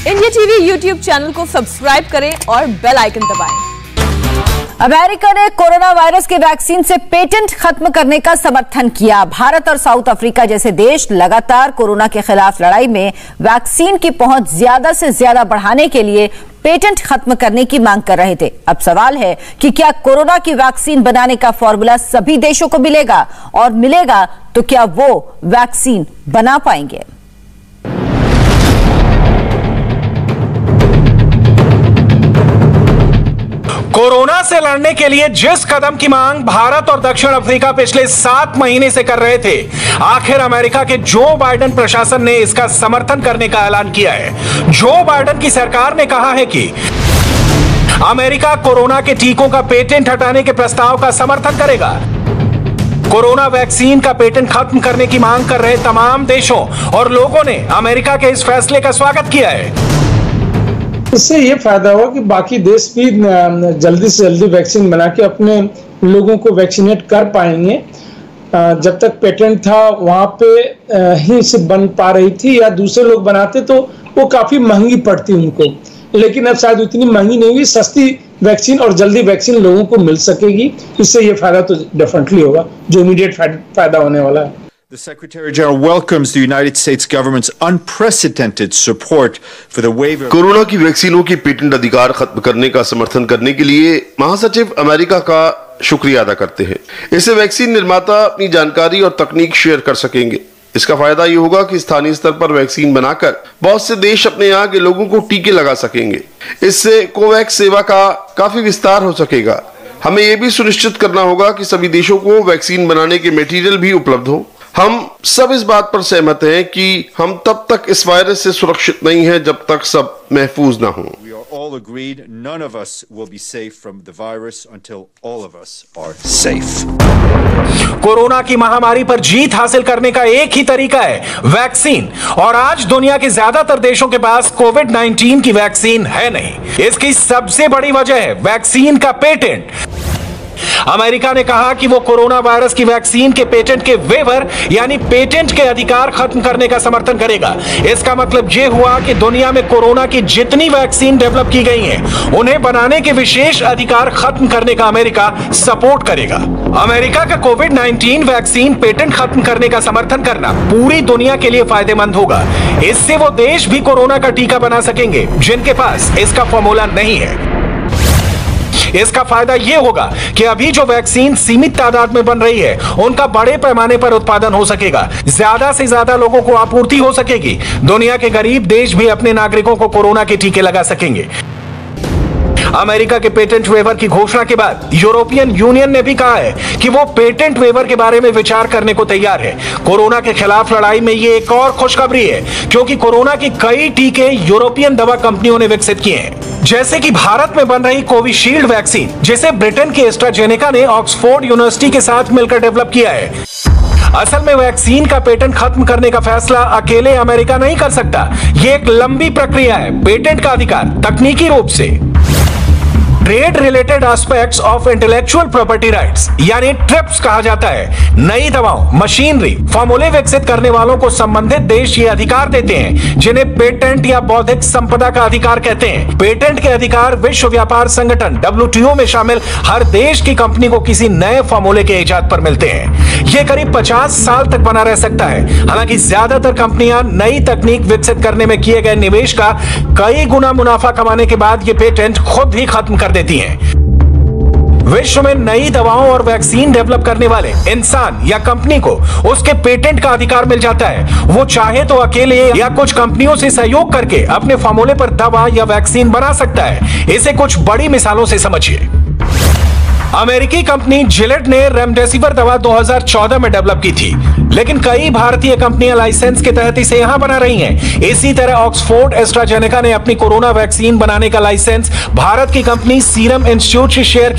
India TV YouTube channel को subscribe करें और बेल आइकन दबाएं। अमेरिका ने कोरोना वायरस के वैक्सीन से पेटेंट खत्म करने का समर्थन किया। भारत और साउथ अफ्रीका जैसे देश लगातार कोरोना के खिलाफ लड़ाई में वैक्सीन की पहुंच ज्यादा से ज्यादा बढ़ाने के लिए पेटेंट खत्म करने की मांग कर रहे थे। अब सवाल है कि क्या कोरोना की वैक्सीन बनाने का फॉर्मूला सभी देशों को मिलेगा, और मिलेगा तो क्या वो वैक्सीन बना पाएंगे? कोरोना से लड़ने के लिए जिस कदम की मांग भारत और दक्षिण अफ्रीका पिछले 7 महीने से कर रहे थे, आखिर अमेरिका के जो बाइडेन प्रशासन ने इसका समर्थन करने का ऐलान किया है। जो बाइडेन की सरकार ने कहा है कि अमेरिका कोरोना के टीकों का पेटेंट हटाने के प्रस्ताव का समर्थन करेगा। कोरोना वैक्सीन का पेटेंट खत्म करने की मांग कर रहे तमाम देशों और लोगों ने अमेरिका के इस फैसले का स्वागत किया है। इससे ये फायदा हुआ कि बाकी देश भी जल्दी से जल्दी वैक्सीन बना के अपने लोगों को वैक्सीनेट कर पाएंगे। जब तक पेटेंट था वहाँ पे ही सिर्फ बन पा रही थी, या दूसरे लोग बनाते तो वो काफी महंगी पड़ती उनको, लेकिन अब शायद उतनी महंगी नहीं हुई। सस्ती वैक्सीन और जल्दी वैक्सीन लोगों को मिल सकेगी। इससे ये फायदा तो डेफिनेटली होगा, जो इमीडिएट फायदा होने वाला है। The Secretary General welcomes the United States government's unprecedented support for the waiver. Corona की वैक्सीनों के पेटेंट अधिकार खत्म करने का समर्थन करने के लिए महासचिव अमेरिका का शुक्रिया अदा करते हैं। इससे वैक्सीन निर्माता अपनी जानकारी और तकनीक शेयर कर सकेंगे। इसका फायदा ये होगा कि स्थानीय स्तर पर वैक्सीन बनाकर बहुत से देश अपने यहाँ के लोगों को टीके लगा सकेंगे। इससे कोवैक्स सेवा का काफी विस्तार हो सकेगा। हमें ये भी सुनिश्चित करना होगा कि सभी देशों को वैक्सीन बनाने के मटेरियल भी उपलब्ध हो। हम सब इस बात पर सहमत हैं कि हम तब तक इस वायरस से सुरक्षित नहीं हैं जब तक सब महफूज ना हों। We are all agreed none of us will be safe from the virus until all of us are safe. Corona की महामारी पर जीत हासिल करने का एक ही तरीका है, वैक्सीन। और आज दुनिया के ज्यादातर देशों के पास कोविड-19 की वैक्सीन है नहीं। इसकी सबसे बड़ी वजह है वैक्सीन का पेटेंट। अमेरिका ने कहा कि वो कोरोना वायरस की वैक्सीन के पेटेंट के वेवर यानी पेटेंट के अधिकार खत्म करने का समर्थन करेगा। इसका मतलब ये हुआ कि दुनिया में कोरोना की जितनी वैक्सीन डेवलप की गई हैं, उन्हें बनाने के विशेष अधिकार खत्म करने का अमेरिका सपोर्ट करेगा। अमेरिका का कोविड-19 वैक्सीन पेटेंट खत्म करने का समर्थन करना पूरी दुनिया के लिए फायदेमंद होगा। इससे वो देश भी कोरोना का टीका बना सकेंगे जिनके पास इसका फॉर्मूला नहीं है। इसका फायदा यह होगा कि अभी जो वैक्सीन सीमित तादाद में बन रही है, उनका बड़े पैमाने पर उत्पादन हो सकेगा। ज्यादा से ज्यादा लोगों को आपूर्ति हो सकेगी। दुनिया के गरीब देश भी अपने नागरिकों को कोरोना के टीके लगा सकेंगे। अमेरिका के पेटेंट वेवर की घोषणा के बाद यूरोपियन यूनियन ने भी कहा है कि वो पेटेंट वेवर के बारे में विचार करने को तैयार है। कोरोना के खिलाफ लड़ाई में ये एक और खुशखबरी है, क्योंकि कोरोना के कई टीके यूरोपियन दवा कंपनियों ने विकसित किए हैं, जैसे कि भारत में बन रही कोविशील्ड वैक्सीन, जिसे ब्रिटेन के एस्ट्राजेनेका ने ऑक्सफोर्ड यूनिवर्सिटी के साथ मिलकर डेवलप किया है। असल में वैक्सीन का पेटेंट खत्म करने का फैसला अकेले अमेरिका नहीं कर सकता। यह एक लंबी प्रक्रिया है। पेटेंट का अधिकार तकनीकी रूप से trade related aspects of intellectual property rights यानी ट्रिप्स कहा जाता है। नई दवाओं, मशीनरी, फॉर्मूले विकसित करने वालों को संबंधित देश ये अधिकार देते हैं, जिन्हें पेटेंट या बौद्धिक संपदा का अधिकार कहते हैं। पेटेंट के अधिकार विश्व व्यापार संगठन WTO में शामिल हर देश की कंपनी को किसी नए फॉर्मूले के इजाद पर मिलते हैं। ये करीब 50 साल तक बना रह सकता है। हालांकि ज्यादातर कंपनियां नई तकनीक विकसित करने में किए गए निवेश का कई गुना मुनाफा कमाने के बाद ये पेटेंट खुद ही खत्म कर देती हैं। विश्व में नई दवाओं और वैक्सीन डेवलप करने वाले इंसान या कंपनी को उसके पेटेंट का अधिकार मिल जाता है। वो चाहे तो अकेले या कुछ कंपनियों से सहयोग करके अपने फॉर्मूले पर दवा या वैक्सीन बना सकता है। इसे कुछ बड़ी मिसालों से समझिए। अमेरिकी कंपनी जिलेट ने रेमडेसिविर दवा 2014 में डेवलप की थी, लेकिन कई भारतीय कंपनियां लाइसेंस के तहत इसे यहां बना रही हैं। इसी तरह ऑक्सफोर्ड एस्ट्राजेनेका ने अपनी कोरोना वैक्सीन बनाने का लाइसेंस भारत की कंपनी सीरम इंस्टीट्यूट से शेयर की।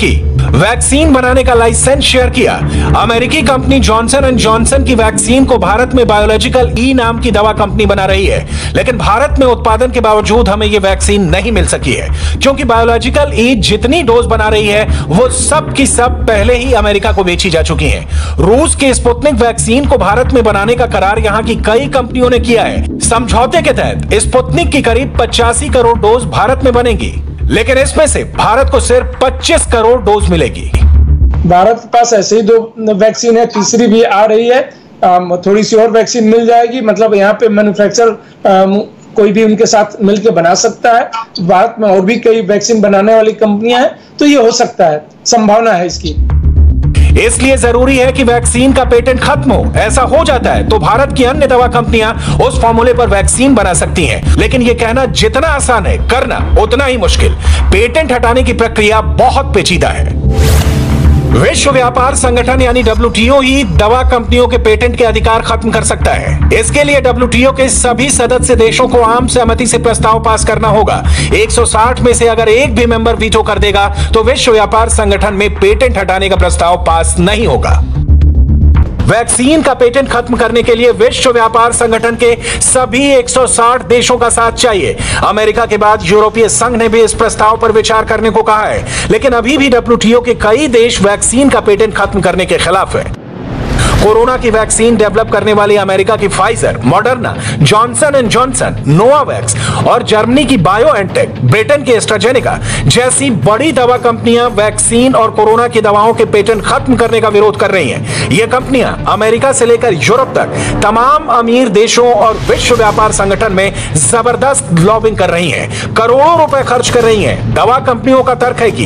वैक्सीन बनाने का लाइसेंस शेयर किया। अमेरिकी कंपनी जॉनसन एंड जॉनसन की वैक्सीन को भारत में बायोलॉजिकल ई नाम की दवा कंपनी बना रही है, लेकिन भारत में उत्पादन के बावजूद हमें यह वैक्सीन नहीं मिल सकी है, क्योंकि बायोलॉजिकल ई जितनी डोज बना रही है वो सब की सब पहले ही अमेरिका को बेची जा चुकी हैं। रूस के स्पुतनिक वैक्सीन को भारत में बनाने का करार यहां की कई कंपनियों ने किया है। समझौते के तहत स्पुतनिक की करीब 85 करोड़ डोज भारत में बनेगी, लेकिन इसमें से भारत को सिर्फ 25 करोड़ डोज मिलेगी। भारत के पास ऐसे ही 2 वैक्सीन है, तीसरी भी आ रही है। थोड़ी सी और वैक्सीन मिल जाएगी, मतलब यहाँ पे मैन्युफैक्चर कोई भी उनके साथ मिलकर बना सकता है। भारत में और भी कई वैक्सीन बनाने वाली कंपनियां हैं, तो ये हो सकता है, संभावना है इसकी। इसलिए जरूरी है कि वैक्सीन का पेटेंट खत्म हो। ऐसा हो जाता है तो भारत की अन्य दवा कंपनियां उस फॉर्मूले पर वैक्सीन बना सकती हैं, लेकिन यह कहना जितना आसान है, करना उतना ही मुश्किल। पेटेंट हटाने की प्रक्रिया बहुत पेचीदा है। विश्व व्यापार संगठन यानी WTO ही दवा कंपनियों के पेटेंट के अधिकार खत्म कर सकता है। इसके लिए WTO के सभी सदस्य देशों को आम सहमति से प्रस्ताव पास करना होगा। 160 में से अगर एक भी मेंबर वीटो कर देगा तो विश्व व्यापार संगठन में पेटेंट हटाने का प्रस्ताव पास नहीं होगा। वैक्सीन का पेटेंट खत्म करने के लिए विश्व व्यापार संगठन के सभी 160 देशों का साथ चाहिए। अमेरिका के बाद यूरोपीय संघ ने भी इस प्रस्ताव पर विचार करने को कहा है, लेकिन अभी भी WTO के कई देश वैक्सीन का पेटेंट खत्म करने के खिलाफ है। कोरोना की वैक्सीन डेवलप करने वाली अमेरिका की Pfizer, Moderna, Johnson and Johnson, Novavax और जर्मनी की बायोएनटेक, ब्रिटेन की एस्ट्राजेनेका जैसी बड़ी दवा कंपनियां वैक्सीन और कोरोना की दवाओं के पेटेंट खत्म करने का विरोध कर रही हैं। ये कंपनियां अमेरिका से लेकर यूरोप तक तमाम अमीर देशों और विश्व व्यापार संगठन में जबरदस्त लॉबिंग कर रही हैं, करोड़ों रुपए खर्च कर रही हैं। दवा कंपनियों का तर्क है कि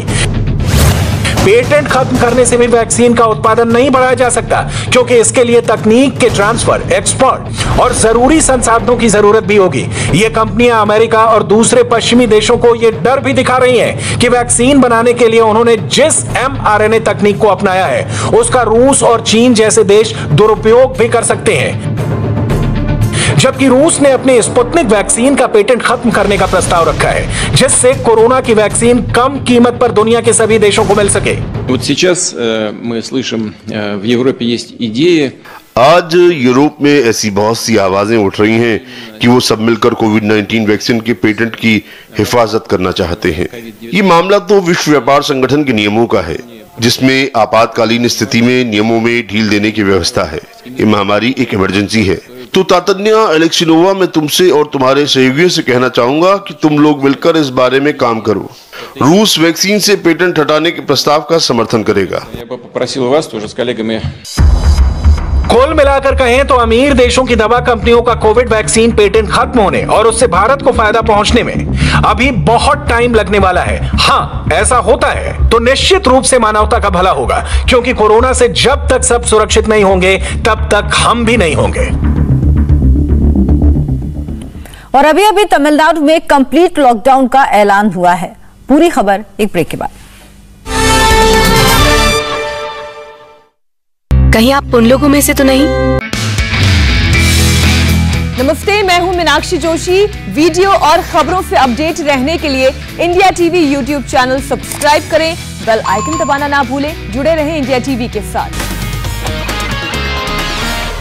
पेटेंट खत्म करने से भी वैक्सीन का उत्पादन नहीं बढ़ाया जा सकता, क्योंकि इसके लिए तकनीक के ट्रांसफर, एक्सपोर्ट और जरूरी संसाधनों की जरूरत भी होगी। ये कंपनियां अमेरिका और दूसरे पश्चिमी देशों को ये डर भी दिखा रही हैं कि वैक्सीन बनाने के लिए उन्होंने जिस mRNA तकनीक को अपनाया है उसका रूस और चीन जैसे देश दुरुपयोग भी कर सकते हैं। जबकि रूस ने अपने स्पुतनिक वैक्सीन का पेटेंट खत्म करने का प्रस्ताव रखा है, जिससे कोरोना की वैक्सीन कम कीमत पर दुनिया के सभी देशों को मिल सके। Вот сейчас мы слышим, в Европе есть идеи. आज यूरोप में ऐसी बहुत सी आवाजें उठ रही हैं कि वो सब मिलकर कोविड-19 वैक्सीन के पेटेंट की हिफाजत करना चाहते हैं। ये मामला तो विश्व व्यापार संगठन के नियमों का है, जिसमें आपातकालीन स्थिति में नियमों में ढील देने की व्यवस्था है। ये महामारी एक इमरजेंसी है। तो तातन्या एलेक्सिनोवा, मैं तुमसे और तुम्हारे सहयोगियों से कहना चाहूंगा कि तुम लोग मिलकर इस बारे में काम करो। रूस वैक्सीन से पेटेंट हटाने के प्रस्ताव का समर्थन करेगा। कुल मिलाकर कहें तो अमीर देशों की दवा कंपनियों का कोविड वैक्सीन पेटेंट खत्म होने और उससे भारत को फायदा पहुंचने में अभी बहुत टाइम लगने वाला है। हाँ, ऐसा होता है तो निश्चित रूप से मानवता का भला होगा, क्योंकि कोरोना से जब तक सब सुरक्षित नहीं होंगे तब तक हम भी नहीं होंगे। और अभी अभी तमिलनाडु में कंप्लीट लॉकडाउन का ऐलान हुआ है। पूरी खबर एक ब्रेक के बाद। कहीं आप उन लोगों में से तो नहीं? नमस्ते, मैं हूं मीनाक्षी जोशी। वीडियो और खबरों से अपडेट रहने के लिए India TV YouTube channel subscribe करें, बेल आइकन दबाना ना भूलें। जुड़े रहें इंडिया टीवी के साथ।